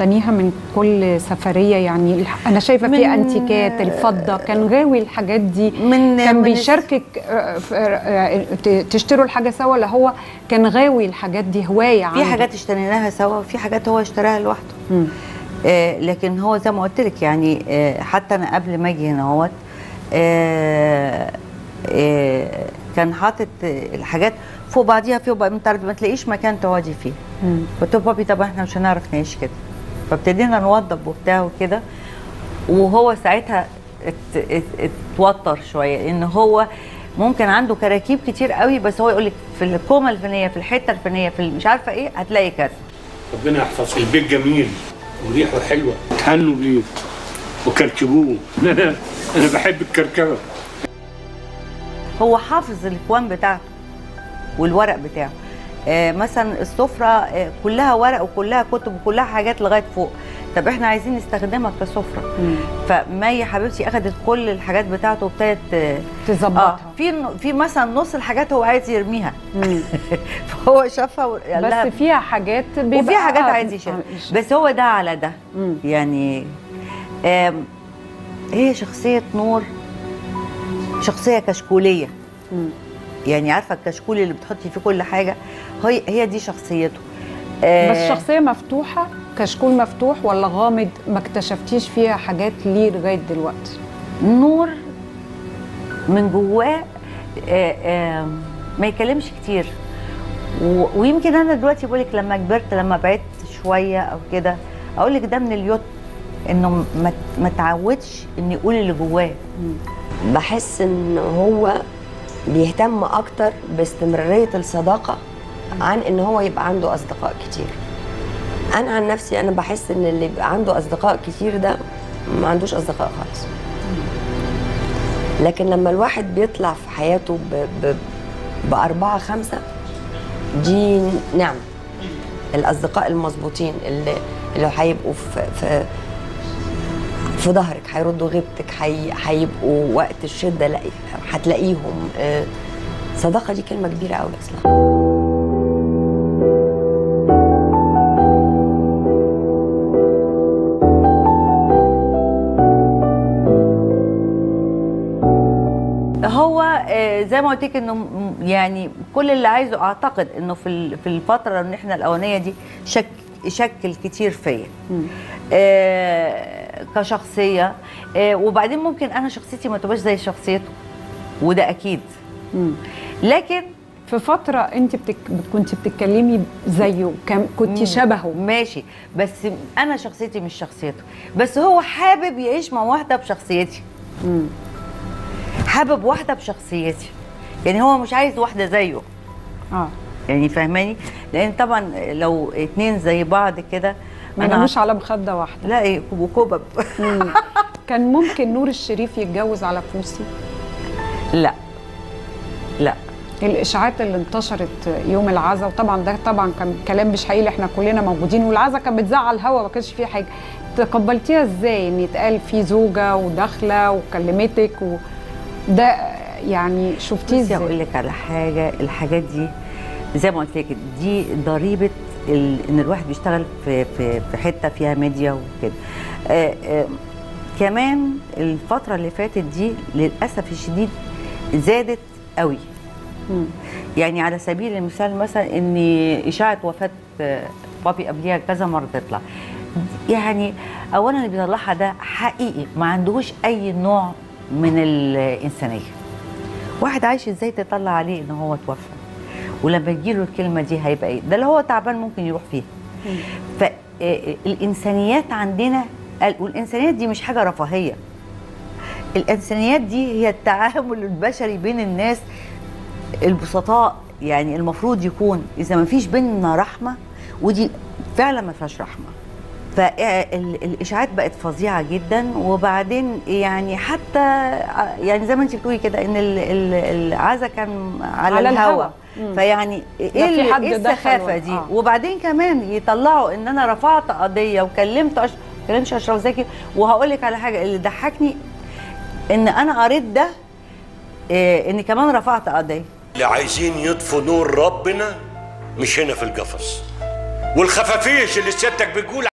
بتقتنيها من كل سفريه؟ يعني انا شايفه في انتيكات الفضه، كان غاوي الحاجات دي، كان بيشاركك تشتروا الحاجه سوا، ولا هو كان غاوي الحاجات دي هوايه عنده؟ في حاجات اشتريناها سوا وفي حاجات هو اشتراها لوحده. لكن هو زي ما قلت لك يعني حتى انا قبل ما اجي هنا اهوت كان حاطط الحاجات فوق بعضيها ما تلاقيش مكان تقعدي فيه. قلت له بابي طب احنا مش هنعرف نعيش كده، فابتدينا نوضب وبتاع وكده. وهو ساعتها اتوتر شويه ان هو ممكن عنده كراكيب كتير قوي، بس هو يقول لك في الكومه الفلانيه في الحته الفلانيه في مش عارفه ايه هتلاقي كذا. ربنا يحفظه. البيت جميل وريحه حلوه، تهنوا بيه وكركبوه. انا بحب الكركبه. هو حافظ الاكوان بتاعته والورق بتاعه. مثلا السفره كلها ورق وكلها كتب وكلها حاجات لغايه فوق. طب احنا عايزين نستخدمها كسفره. فمي حبيبتي اخذت كل الحاجات بتاعته وابتدت تظبطها. في مثلا نص الحاجات هو عايز يرميها. فهو شافها بس فيها حاجات وفيها حاجات عايز يشيلها. بس هو ده على ده. يعني هي شخصيه نور شخصيه كشكوليه. يعني عارفه الكشكول اللي بتحطي فيه كل حاجه، هي دي شخصيته. بس شخصيه مفتوحه، كشكول مفتوح ولا غامض؟ ما اكتشفتيش فيها حاجات ليه لغايه دلوقتي؟ نور من جواه ما يكلمش كتير. ويمكن انا دلوقتي بقول لك لما كبرت، لما بعدت شويه او كده، اقول لك ده من اليوت انه ما تعودش ان يقول اللي جواه. بحس ان هو بيهتم اكتر باستمراريه الصداقه عن ان هو يبقى عنده اصدقاء كتير. انا عن نفسي انا بحس ان اللي يبقى عنده اصدقاء كتير ده ما عندوش اصدقاء خالص. لكن لما الواحد بيطلع في حياته بأربعة خمسة دي نعمة. الأصدقاء المظبوطين اللي هيبقوا في ظهرك، هيردوا غيبتك، هيبقوا وقت الشدة هتلاقيهم. صداقة دي كلمة كبيرة قوي أصلا. هو زي ما قلت لك انه يعني كل اللي عايزه اعتقد انه في الفتره ان احنا الاولانيه دي شكل كتير فيا كشخصيه. وبعدين ممكن انا شخصيتي ما تبقاش زي شخصيته، وده اكيد. لكن في فتره انت كنت بتتكلمي زيه، كنت شبهه ماشي، بس انا شخصيتي مش شخصيته. بس هو حابب يعيش مع واحده بشخصيتي. حابب واحده بشخصيتي، يعني هو مش عايز واحده زيه. يعني فاهماني؟ لان طبعا لو اتنين زي بعض كده ما ناموش على مخده واحده. لا ايه وكبب. كان ممكن نور الشريف يتجوز على فوسي؟ لا لا. الاشاعات اللي انتشرت يوم العزا، وطبعا ده طبعا كان كلام مش حقيقي، احنا كلنا موجودين، والعزا كانت بتزعل هوا، ما كانش فيه حاجه. تقبلتيها ازاي ان يتقال في زوجه وداخله وكلمتك ده يعني شفتيه ازاي؟ اقول لك على حاجه، الحاجات دي زي ما قلت لك دي ضريبه ان الواحد بيشتغل في حته فيها ميديا وكده. كمان الفتره اللي فاتت دي للاسف الشديد زادت قوي. يعني على سبيل المثال مثلا ان اشاعه وفاه بابي قبليها كذا مره تطلع. يعني اولا اللي بيطلعها ده حقيقي ما عندهوش اي نوع من الانسانيه. واحد عايش ازاي تطلع عليه ان هو توفى؟ ولما تجيله الكلمه دي هيبقى ايه؟ ده اللي هو تعبان ممكن يروح فيها. فالانسانيات عندنا، والانسانيات دي مش حاجه رفاهيه. الانسانيات دي هي التعامل البشري بين الناس البسطاء. يعني المفروض يكون اذا ما فيش بيننا رحمه، ودي فعلا ما فيهاش رحمه. فالاشاعات بقت فظيعه جدا. وبعدين يعني حتى يعني زي ما انت بتقولي كده ان العزا كان على الهوا. فيعني ايه السخافه دي؟ وبعدين كمان يطلعوا ان انا رفعت قضيه وكلمت كلمش اشرف زكي. وهقول لك على حاجه اللي ضحكني، ان انا قريت ده ان كمان رفعت قضيه. اللي عايزين يطفوا نور ربنا مش هنا في القفص، والخفافيش اللي سيادتك بتقول